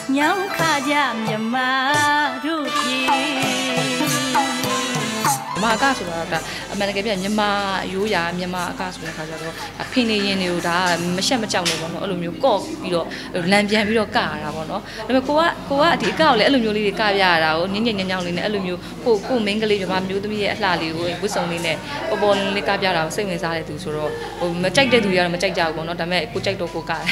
ညောင်းခကြမြမတို့ပြေမအကဆိုတော့ဒါအမှန်တကယ်ပြမြန်မာရိုးရာမြန်မာအကဆိုတဲ့ခါကျတော့ဖိနေရင်တွေကိုဒါမရှက်မကြောက်နေပေါ့နော်အဲ့လိုမျိုးကော့ပြီးတော့လမ်းပြန်ပြီးတော့ကရတာပေါ့နော်ဒါပေမဲ့ကိုကဒီအကောက်လည်းအဲ့လိုမျိုးလေးတွေကပြရတာကိုညင်ညင်ညောင်းလေးနဲ့အဲ့လိုမျိုးကိုမင်းကလေးမြန်မာမျိုးသမီးရဲ့အလှလေးကိုဝတ်စုံလေးနဲ့ပေါ်ပေါ်လေးကပြတာကိုစိတ်ဝင်စားတဲ့သူဆိုတော့မကြိုက်တဲ့သူတွေကတော့မကြိုက်ကြဘူးပေါ့နော်ဒါပေမဲ့ကိုကြိုက်တော့ကိုကတယ်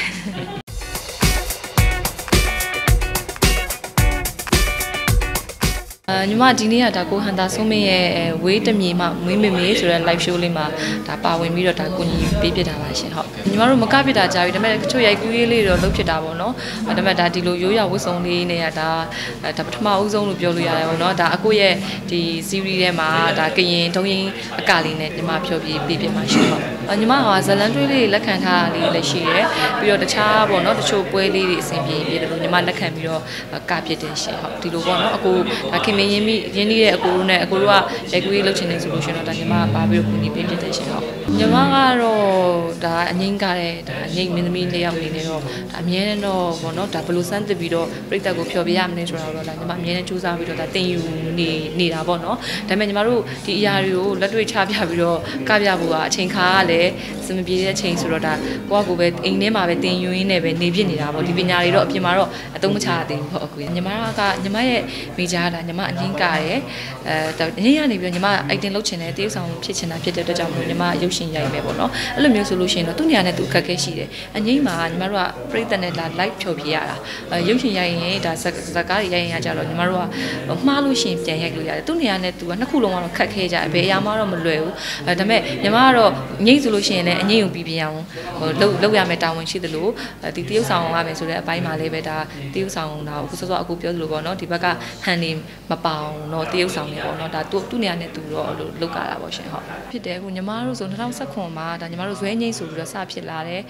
ညီမဒီနေ့ကဒါကိုဟန်တာဆုံးမင်းရဲ့ဝေးတမြေမှမွေးမေမေဆိုတဲ့ live show လေးမှာဒါပါဝင်ပြီးတော့ဒါကိုကြီးပေးပြတာပါရှင်ဟုတ်ညီမတို့မကပြတာကြာပြီဒါပေမဲ့တချို့ရိုက်ကူးရေးလေးတော့လုပ်ဖြစ်တာပေါ့နော်ဒါပေမဲ့ဒါဒီလိုရိုးရာဝတ်စုံလေးနဲ့ဒါပထမအဦးဆုံးလို့ပြောလို့ရတယ်ပေါ့နော်ဒါအကိုရဲ့ဒီ series ထဲမှာဒါကရင်ဒုံရင်အကလေးနဲ့ညီမဖြောပြပေးပြမှာရှင်ဟုတ်ညီမကဇလန်တွေးလေးလက်ခံထားတာလေးလည်းရှိတယ်ပြီးတော့တခြားပေါ့နော်တချို့ပွဲလေးတွေအဆင်ပြေပြီးတော့ညီမလက်ခံပြီးတော့ကပြတဲ့ရှင်ဟုတ်ဒီလိုပေါ့နော်အကိုဒါခင်မင်းရင်းနှီးတဲ့အကိုတို့နဲ့အကိုတို့ကရိုက်ကူးရေးလုပ်ချင်နေဆိုလို့ရှင်တော့ဒါညီမကပါပြီးတော့ကူညီပေးဖြစ်တဲ့ရှင်ဟုတ်ညီမကတော့ဒါအငိမ့်ကားတဲ့ဒါအငိမ့်မင်းသမီးလေးယောက်အနေနဲ့တော့ဒါအမြဲတမ်းတော့ပေါ့နော်ဒါဘလို့စမ်းသစ်ပြီးတော့ပြိတ္တကိုဖျော်ပြရမလဲဆိုတော့ဒါညီမအမြဲတမ်းစူးစမ်းပြီးတော့ဒါတင်ယူနေတာပေါ့နော်ဒါပေမဲ့ညီမတို့ဒီအရာတွေကိုလက်တွေ့ချပြပြီးတော့ကပြဖို့ကအချိန်ခါကလည်းစမပြေတဲ့အချိန်ဆိုတော့ဒါကိုကပဲအိမ်ထဲမှာပဲတင်ယူရင်းနဲ့ပဲနေဖြစ်နေတာပေါ့ဒီပညာတွေတော့အပြင်မှာတော့အသုံးမချရသေးဘူးပေါ့အကူညီမရဲ့မိကြားတာညီမအငိမ့်ကားတယ်ညင်ရနေပြီးတော့ညီမအိုက်တင်လုပ်ချင်တယ်တရုပ်ဆောင်ဖြစ်ချင်တာဖြစ်တဲ့အတွက်ကြောင့်မို့ညီမရုပ်ရှင်ရိုက်မယ်ပေါ့နော်အဲ့လိုမျိုးဆိုလို့ရှိရင်တော့သူ့နေရာနဲ့သူအခက်အခဲရှိတယ်အငိမ့်မှာညီမတို့ကပြိတ္တနဲ့လာ live ဖြောပြရတာရုပ်ရှင်ရိုက်ရင်ဒါဇကားတွေရိုက်ရင်ကြတော့ညီမတို့ကမှားလို့ရှိရင်ပြန်ရိုက်လို့ရတယ်သူ့နေရာနဲ့သူကနှစ်ခုလုံးကတော့ခက်ခဲကြတယ်ဘယ်အရာမှတော့မလွယ်ဘူးဒါပေမဲ့ညီမကတော့ငိမ့်ဆိုလို့ရှိရင်လည်းအငိမ့်ကိုပြီးပြအောင်လုပ်ရမယ်တာဝန်ရှိသလိုဒီတရုပ်ဆောင်ရမယ်ဆိုတဲ့အပိုင်းမှာလည်းပဲဒါတရုပ်ဆောင်တာကိုစောစောအခုပြောသလိုပေါ့နော်ဒီဘက်ကဟန်နေမပေါအောင်တော့တရုပ်ဆောင်နေပေါ့နော်ဒါသူ့နေရာနဲ့သူတော့လုပ်ကြတာပေါ့ရှင်ဟုတ်ဖြစ်တယ်အခုညီမတို့ဆို2019မှာဒါညီမတို့ဇွဲငိမ့်ဆိုပြီးတော့စဖြစ်လာတယ်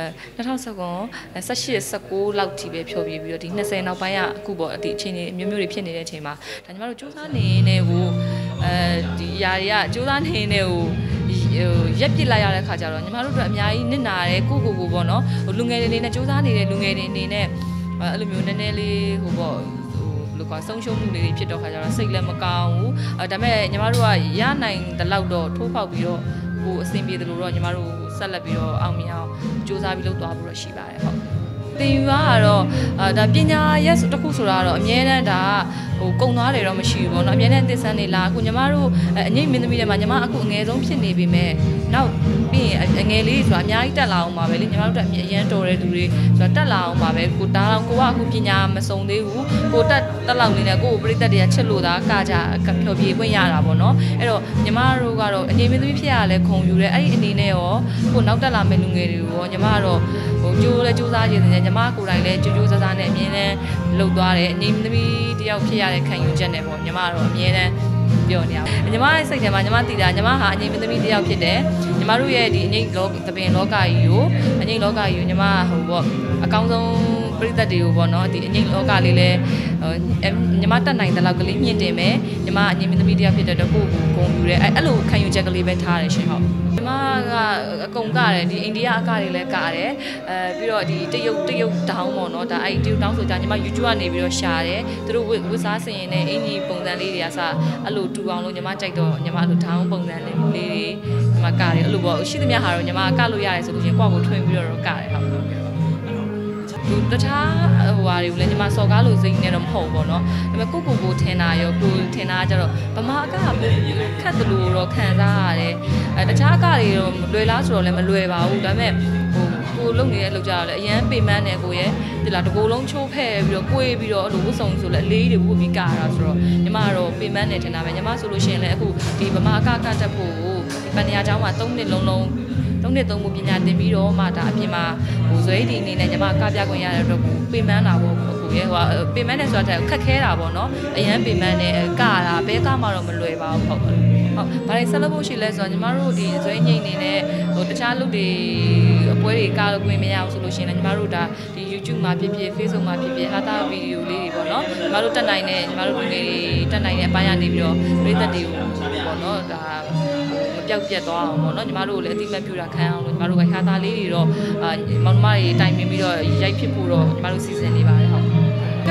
2019 18 19လောက်ထိပဲဖြောပြပြီးတော့ဒီ20နောက်ပိုင်းကအခုပေါ့ဒီအချိန်မျိုးတွေဖြစ်နေတဲ့အချိန်မှာဒါညီမတို့စူးစမ်းနေနေကိုဒီຢာတွေကစူးစမ်းနေနေကိုရက်ပစ်လိုက်ရတဲ့ခါကျတော့ညီမတို့တို့အများကြီးနစ်နာတယ်ကိုပေါ့နော်လူငယ်တွေနေနဲ့စူးစမ်းနေတဲ့လူငယ်တွေနေနဲ့အဲ့လိုမျိုးနည်းနည်းလေးဟိုပေါ့လို့ကဆုံးရှုံးမှုတွေဖြစ်တော့ခါကျတော့စိတ်လည်းမကောင်းဘူးဒါပေမဲ့ညီမတို့ကရနိုင်တဲ့လောက်တော့ထိုးဖောက်ပြီးတော့ဟိုအဆင်ပြေတယ်လို့တော့ညီမတို့ဆက်လက်ပြီးတော့အောင်မြင်အောင်စူးစမ်းပြီးလုပ်သွားဖို့တော့ရှိပါတယ်ဟုတ်တင်ယူကတော့ဒါပညာရက်တစ်ခုဆိုတာတော့အမြဲတမ်းဒါဟိုကုံသွားတယ်တော့မရှိဘူးပေါ့နော်အမြဲတမ်းသစ္စာနေလားအခုညီမတို့အငိမ့်မင်းသမီးတွေမှာညီမအခုအငယ်ဆုံးဖြစ်နေပြီမဲ့နောက်ပြီးရင်အငယ်လေးဆိုတာအများကြီးတက်လာအောင်ပါပဲလေညီမတို့တက်အရန်တော်တဲ့လူတွေဆိုတော့တက်လာအောင်ပါပဲကိုတားအောင်ကိုကအခုပညာမစုံသေးဘူးကိုတက်လောက်နေနဲ့ကိုပြိတ္တတွေကချစ်လို့သာကကြဖြောပြေခွင့်ရတာပေါ့နော်အဲ့တော့ညီမတို့ကတော့အငိမ့်မင်းသမီးဖြစ်ရလဲခုံယူတယ်အဲ့ဒီအနေနဲ့ရောကိုနောက်တက်လာမယ့်လူငယ်တွေကိုရောညီမကတော့ဟိုကြိုးလဲစူးစမ်းရည်နေညီမကိုယ်တိုင်လဲကြိုးစားစားနဲ့အမြင်နဲ့လှုပ်သွားတယ်အငိမ့်သမီးတယောက်ဖြစ်ရတဲ့ခံယူချက်နဲ့ပေါ့ညီမကတော့အမြဲတမ်းပြောနေအောင်ညီမရဲ့စိတ်ထဲမှာညီမတည်တာညီမဟာအငိမ့်သမီးတယောက်ဖြစ်တယ်ညီမတို့ရဲ့ဒီအငိမ့်သပင်လောကကြီးကိုညီမဟိုပေါ့အကောင်းဆုံးပြိတ္တတွေကိုပေါ့နော်ဒီအငိမ့်လောကလေးလဲညီမတက်နိုင်တဲ့လောက်ကလေးမြင့်တင်မယ်ညီမအငိမ့်သမီးတယောက်ဖြစ်တဲ့တော့ကိုယ့်ကိုဂုဏ်ယူတယ်အဲ့လိုခံယူချက်ကလေးပဲထားတယ်ရှင်ဟုတ်ညီမကအကုန်ကတယ်ဒီအိန္ဒိယအကတွေလည်းကတယ်ပြီးတော့ဒီတရုတ်တောင်းပေါ့နော်ဒါအဲ့တရုတ်တောင်းဆိုကြညီမ YouTube ကနေပြီးတော့ရှာတယ်သူတို့ဝတ်စားစင်ရင်နဲ့အင်ကြီးပုံစံလေးတွေကစအဲ့လိုတူအောင်လို့ညီမကြိုက်တော့ညီမအဲ့လိုတောင်းပုံစံလေးတွေညီမကတယ်အဲ့လိုပေါ့ရှိသမျှဟာတော့ညီမကလို့ရတယ်ဆိုလို့ရှင်ကိုယ့်ကိုထွင်ပြီးတော့ကတယ်ဟုတ်သူတခြားဟိုဟာတွေကိုလည်းညီမစော်ကားလို့စိတ်နေတော့မဟုတ်ဘူးเนาะဒါပေမဲ့ကိုထင်တာရောကိုထင်တာကြတော့ဗမာအကခက်တယ်လို့တော့ခံစားရတယ်တခြားအကတွေတော့လွယ်လားဆိုတော့လည်းမလွယ်ပါဘူးဒါပေမဲ့ဟိုကိုလုံနေတဲ့လောက်ကြတော့လည်းအရန်ပေမန်းတယ်ကိုရဲ့ဒီလားတကူလုံးချိုးဖဲ့ပြီးတော့ကိုေးပြီးတော့အဲ့လိုဝတ်စုံဆိုလည်းအလေးတွေဝတ်ပြီးကရတာဆိုတော့ညီမကတော့ပေမန်းတယ်ထင်တာပဲညီမဆိုလို့ရှိရင်လည်းအခုဒီဗမာအကတက်ဖို့ပညာကျောင်းမှာ3နှစ်လုံး3နှစ်3မှုပညာသင်ပြီးတော့မှဒါအပြင်မှာဟိုဇွဲဒီအနေနဲ့ညီမကပြခွင့်ရတဲ့အတွက်ပေမန်းတာပေါ့အခုရဲ့ဟိုပေမန်းတယ်ဆိုတာခက်ခဲတာပေါ့နော်အရန်ပေမန်းတယ်ကတာဘဲကမှတော့မလွယ်ပါဘူးဟုတ်ဘာလဲဆက်လုပ်ဖို့ရှိလဲဆိုတော့ညီမတို့ဒီဇွဲငိမ့်နေနဲ့ဟိုတခြားလူတွေအပွဲတွေကားလို့ခွင့်မရအောင်ဆိုလို့ရှိရင်ညီမတို့ဒါဒီ YouTube မှာဖြစ်ဖြစ် Facebook မှာဖြစ်ဖြစ်ဟာတာဗီဒီယိုလေးတွေပေါ့နော်ညီမတို့တက်နိုင်တဲ့ညီမတို့လူငယ်တွေတက်နိုင်တဲ့အပိုင်းကနေပြီးတော့ပြည်သက်တွေကိုပေါ့နော်ဒါပျောက်ပြက်သွားအောင်ပေါ့နော်ညီမတို့လည်းအတိမတ်ပြူတာခံအောင်လို့ညီမတို့ကဟာတာလေးတွေတော့မောင်နှမတွေတိုင်ပင်ပြီးတော့ရိုက်ဖြစ်ဖို့တော့ညီမတို့စီစဉ်နေပါတယ်ဟုတ်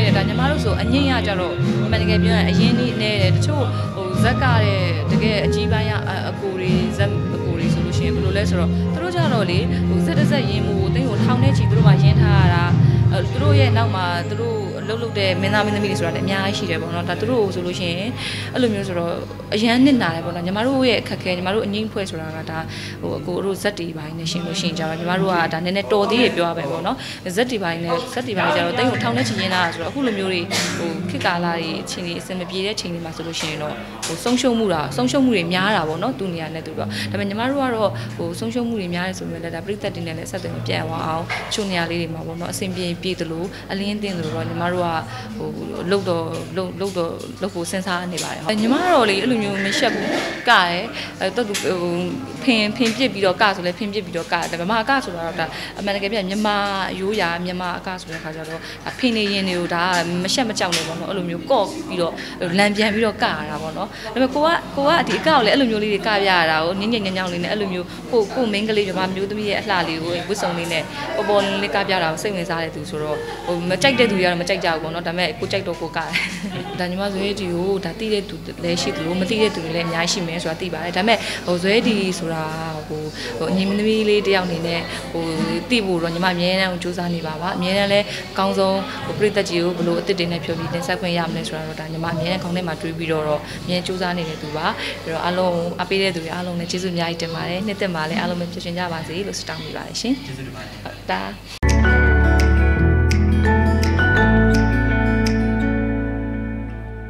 တယ်ဒါညီမတို့ဆိုအငိမ့်ရကြတော့အမှန်တကယ်ပြောရင်အရင်နေ့နဲ့တချို့ဇက်ကတဲ့တကယ်အကြီးပိုင်းအကိုတွေဇက်အကိုတွေဆိုလို့ရှိရင်ဘယ်လိုလဲဆိုတော့သူတို့ကြတော့လေဇက်တစ်ဇက်ရင်မို့တင်းကိုထောင်ထဲချီသူတို့မှရင်းထားရတာသူတို့ရဲ့နောက်မှာသူတို့လှုပ်တဲ့မင်းသားမင်းသမီးတွေဆိုတာလည်းအများကြီးရှိတယ်ပေါ့နော်ဒါသူတို့ဆိုလို့ရှိရင်အဲ့လိုမျိုးဆိုတော့အရန်နစ်နာတယ်ပေါ့နော်ညီမတို့ရဲ့အခက်ခဲညီမတို့အငိမ့်ဖွဲ့ဆိုတာကဒါအကိုတို့ဇက်တီပိုင်းနဲ့ရှင်လို့ရှိရင်ကြတော့ညီမတို့ကဒါနည်းနည်းတော်သေးတယ်ပြောရပဲပေါ့နော်ဇက်တီပိုင်းနဲ့ဇက်တီပိုင်းကျတော့တင်းကိုထောင်ထဲချီရင်းထားတာဆိုတော့အခုလိုမျိုးတွေခက်ကာလာတွေအချိန်ကြီးအစမပြေတဲ့ချိန်တွေမှာဆိုလို့ရှိရင်တော့ဆုံးရှုံးမှုတွေများတာပေါ့နော်သူနေရာနဲ့သူတော့ဒါပေမဲ့ညီမတို့ကတော့ဆုံးရှုံးမှုတွေများတယ်ဆိုပေမဲ့လည်းဒါပြိသက်တင်နဲ့လည်းဆက်သွယ်မပြတ်အောင်ချုံနေရာလေးတွေမှာပေါ့နော်အဆင်ပြေသလိုအလင်းတင်သလိုတော့ညီမတို့ကလှုပ်ဖို့စဉ်းစားနေပါတယ်ဟုတ်ညီမတို့လေအဲ့လိုမျိုးမရှက်ဘူးကရဲတော်သူဖင်ပြစ်ပြီးတော့ကဆိုလဲဖင်ပြစ်ပြီးတော့ကဒါမြန်မာကဆိုတော့ဒါအမှန်တကယ်ပြမြန်မာရိုးရာမြန်မာအကဆိုတဲ့ခါကျတော့ဖင်နေရင်တွေကိုဒါမရှက်မကြောက်နေပေါ့နော်အဲ့လိုမျိုးကော့ပြီးတော့လန်ပြန်ပြီးတော့ကရတာပေါ့နော်ဒါပေမဲ့ကိုကဒီအကောက်လည်းအဲ့လိုမျိုးလေးတွေကပြရတာကိုညင်ညောင်းလေးနဲ့အဲ့လိုမျိုးကိုမင်းကလေးမြန်မာမျိုးသမီးရဲ့အလှလေးကိုဝတ်စုံလေးနဲ့ပေါ်လေးကပြတာကိုစိတ်ဝင်စားတဲ့သူဆိုတော့မကြိုက်တဲ့သူတွေကတော့မကြိုက်ကြဘူးပေါ့နော်ဒါပေမဲ့ကိုကြိုက်တော့ကိုကဒါညီမဇွဲဒီကိုဒါတိတဲ့သူလည်းရှိသလိုမတိတဲ့သူတွေလည်းအများကြီးရှိမယ်ဆိုတာသိပါတယ်ဒါပေမဲ့ဇွဲဒီဆိုတာအညီမသမီးလေးတယောက်အနေနဲ့တိဖို့တော့ညီမအမြဲတမ်းစူးစမ်းနေပါအမြဲတမ်းလည်းအကောင်းဆုံးပြိသက်ကြီးကိုဘလို့အစ်စ်တင်နဲ့ဖြောပြီးတင်ဆက်ခွင့်ရမလဲဆိုတာတော့ဒါညီမအမြဲတမ်းခေါင်းထဲမှာတွေးပြီးတော့အမြဲစူးစမ်းနေတဲ့သူပါပြီးတော့အားလုံးအပေးတဲ့သူတွေအားလုံးလည်းကျေးဇူးအများကြီးတင်ပါတယ်နှစ်သက်မှာလည်းအားလုံးပဲဖြစ်ရှင်ကြပါစေလို့ဆုတောင်းပေးပါတယ်ရှင်ကျေးဇူးတင်ပါတယ်ဟုတ်ဒါ